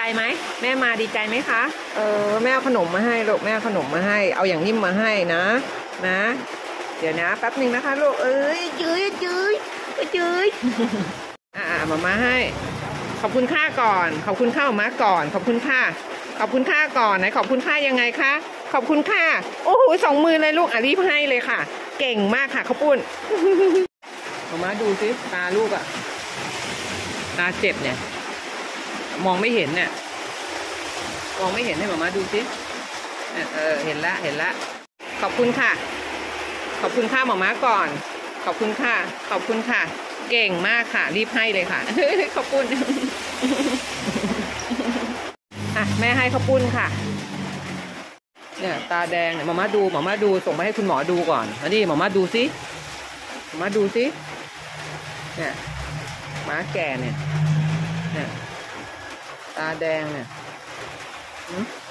ไหมแม่มาดีใจไหมคะแม่เอาขนมมาให้ลูกแม่เอาขนมมาให้เอาอย่างนิ่มมาให้นะเดี๋ยวนะแป๊บหนึ่งนะคะลูกจื้ยมาให้ขอบคุณค่าก่อนขอบคุณค่ามาก่อนขอบคุณค่าก่อนไหนขอบคุณค่ายังไงคะขอบคุณค่าโอ้โห2 มือเลยลูกรีบให้เลยค่ะเก่งมากค่ะข้าวปุ้นมาดูสิตาลูกอะตาเจ็บเนี่ยมองไม่เห็นเนี่ยมองไม่เห็นให้มาดูสิเห็นละขอบคุณค่ะขอบคุณค่าหมาก่อนขอบคุณค่ะเก่งมากค่ะรีบให้เลยค่ะขอบคุณแม่ให้ข้าวปุ้นค่ะเนี่ยตาแดงเนี่ยหมาดูส่งไปให้คุณหมอดูก่อนแล้วนี่หมาดูสิเนี่ยหมาแก่เนี่ยตาแดงเนี่ย